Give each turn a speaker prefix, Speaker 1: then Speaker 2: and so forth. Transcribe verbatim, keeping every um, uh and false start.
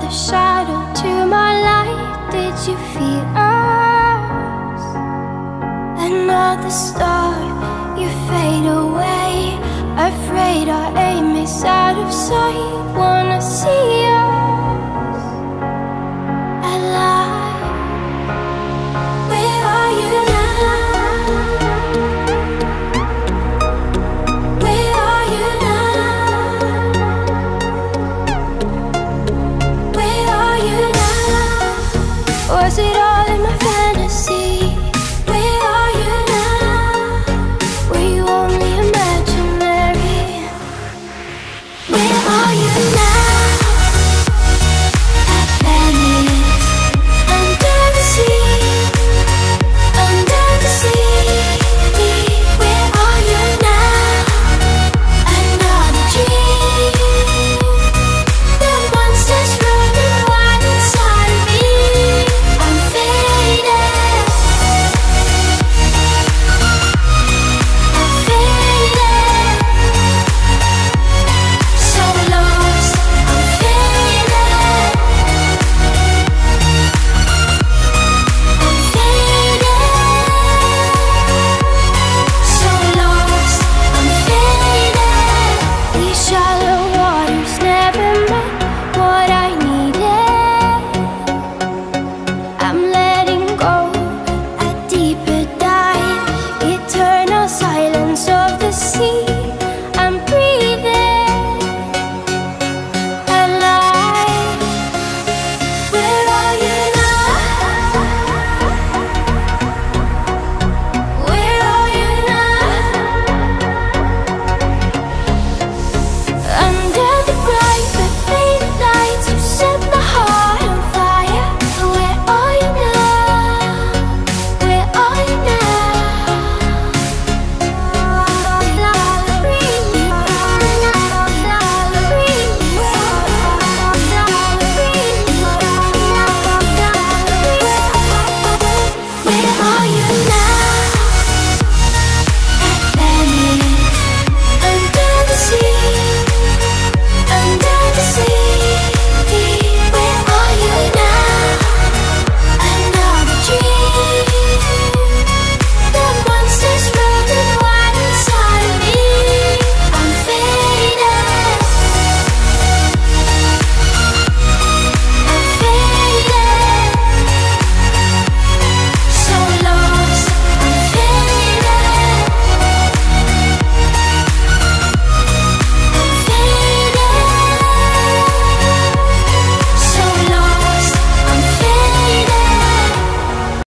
Speaker 1: another shadow to my light. Did you feel us? Another star, you fade away. Afraid our aim is out of sight. Wanna see us alive. Where are you now? Where are you now? Where are you now? Was it all in my fantasy? Where are you